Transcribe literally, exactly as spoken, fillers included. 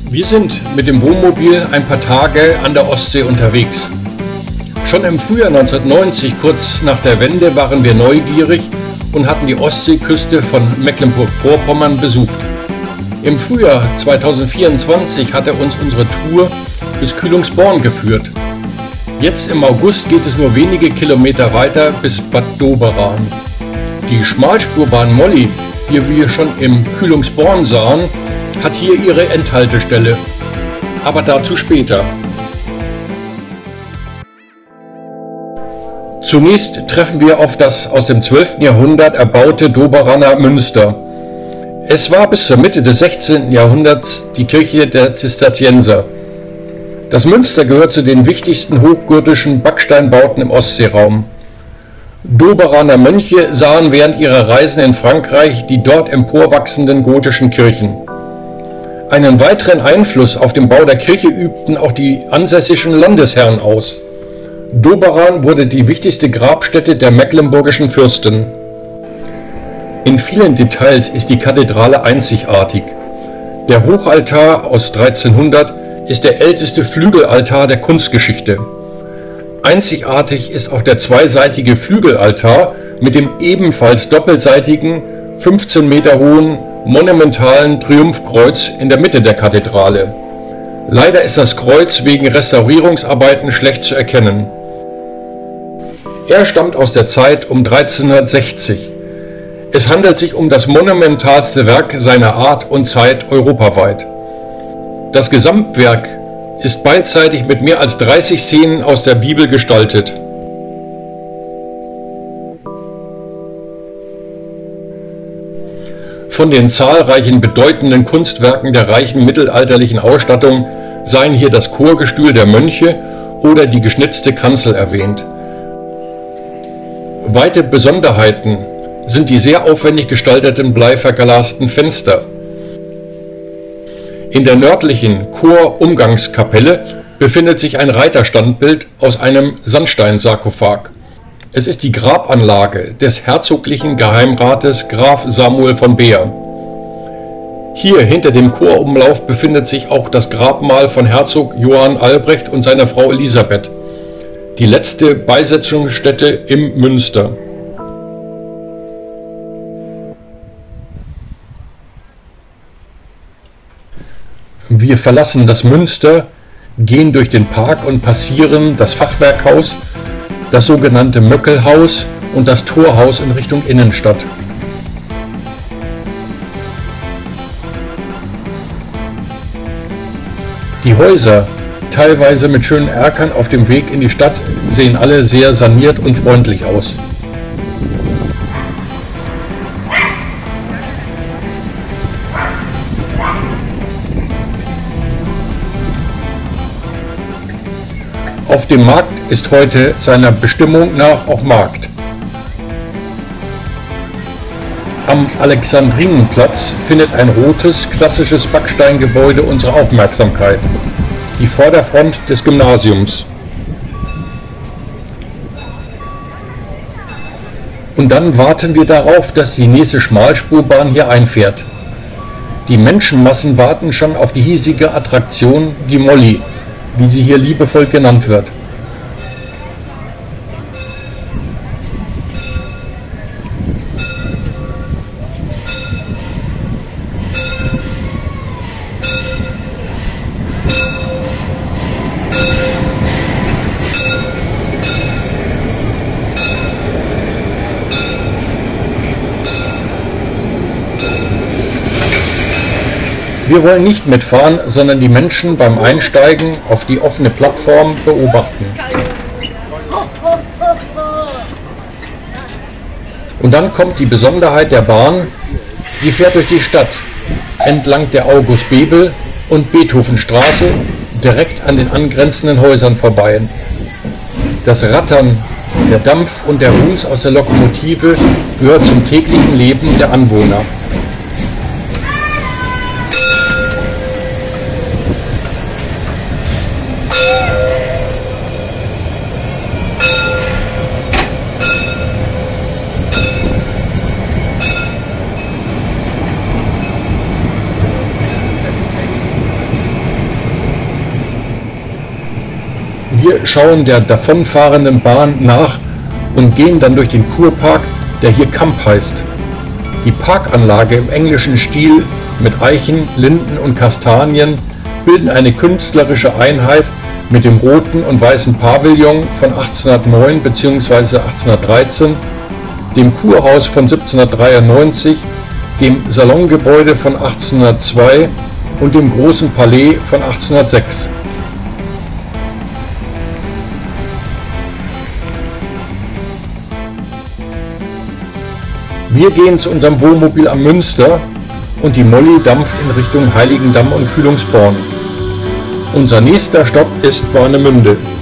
Wir sind mit dem Wohnmobil ein paar Tage an der Ostsee unterwegs. Schon im Frühjahr neunzehnhundertneunzig, kurz nach der Wende, waren wir neugierig und hatten die Ostseeküste von Mecklenburg-Vorpommern besucht. Im Frühjahr zweitausendvierundzwanzig hatte uns unsere Tour bis Kühlungsborn geführt. Jetzt im August geht es nur wenige Kilometer weiter bis Bad Doberan. Die Schmalspurbahn Molly, die wir schon im Kühlungsborn sahen, hat hier ihre Endhaltestelle. Aber dazu später. Zunächst treffen wir auf das aus dem zwölften Jahrhundert erbaute Doberaner Münster. Es war bis zur Mitte des sechzehnten Jahrhunderts die Kirche der Zisterzienser. Das Münster gehört zu den wichtigsten hochgotischen Backsteinbauten im Ostseeraum. Doberaner Mönche sahen während ihrer Reisen in Frankreich die dort emporwachsenden gotischen Kirchen. Einen weiteren Einfluss auf den Bau der Kirche übten auch die ansässigen Landesherren aus. Doberan wurde die wichtigste Grabstätte der mecklenburgischen Fürsten. In vielen Details ist die Kathedrale einzigartig. Der Hochaltar aus dreizehnhundert ist der älteste Flügelaltar der Kunstgeschichte. Einzigartig ist auch der zweiseitige Flügelaltar mit dem ebenfalls doppelseitigen, fünfzehn Meter hohen, monumentalen Triumphkreuz in der Mitte der Kathedrale. Leider ist das Kreuz wegen Restaurierungsarbeiten schlecht zu erkennen. Er stammt aus der Zeit um dreizehnhundertsechzig. Es handelt sich um das monumentalste Werk seiner Art und Zeit europaweit. Das Gesamtwerk ist beidseitig mit mehr als dreißig Szenen aus der Bibel gestaltet. Von den zahlreichen bedeutenden Kunstwerken der reichen mittelalterlichen Ausstattung seien hier das Chorgestühl der Mönche oder die geschnitzte Kanzel erwähnt. Weite Besonderheiten sind die sehr aufwendig gestalteten bleiverglasten Fenster. In der nördlichen Chorumgangskapelle befindet sich ein Reiterstandbild aus einem Sandsteinsarkophag. Es ist die Grabanlage des herzoglichen Geheimrates Graf Samuel von Behr. Hier hinter dem Chorumlauf befindet sich auch das Grabmal von Herzog Johann Albrecht und seiner Frau Elisabeth, die letzte Beisetzungsstätte im Münster. Wir verlassen das Münster, gehen durch den Park und passieren das Fachwerkhaus, das sogenannte Möckelhaus und das Torhaus in Richtung Innenstadt. Die Häuser, teilweise mit schönen Erkern auf dem Weg in die Stadt, sehen alle sehr saniert und freundlich aus. Auf dem Markt ist heute seiner Bestimmung nach auch Markt. Am Alexandrinenplatz findet ein rotes, klassisches Backsteingebäude unsere Aufmerksamkeit, die Vorderfront des Gymnasiums. Und dann warten wir darauf, dass die nächste Schmalspurbahn hier einfährt. Die Menschenmassen warten schon auf die hiesige Attraktion, die Molly, wie sie hier liebevoll genannt wird. Wir wollen nicht mitfahren, sondern die Menschen beim Einsteigen auf die offene Plattform beobachten. Und dann kommt die Besonderheit der Bahn, sie fährt durch die Stadt, entlang der August-Bebel- und Beethovenstraße, direkt an den angrenzenden Häusern vorbei. Das Rattern, der Dampf und der Ruß aus der Lokomotive gehört zum täglichen Leben der Anwohner. Wir schauen der davonfahrenden Bahn nach und gehen dann durch den Kurpark, der hier Kamp heißt. Die Parkanlage im englischen Stil mit Eichen, Linden und Kastanien bilden eine künstlerische Einheit mit dem roten und weißen Pavillon von achtzehnhundertneun bzw. achtzehnhundertdreizehn, dem Kurhaus von siebzehnhundertdreiundneunzig, dem Salongebäude von achtzehnhundertzwei und dem großen Palais von achtzehnhundertsechs. Wir gehen zu unserem Wohnmobil am Münster und die Molly dampft in Richtung Heiligendamm und Kühlungsborn. Unser nächster Stopp ist Warnemünde.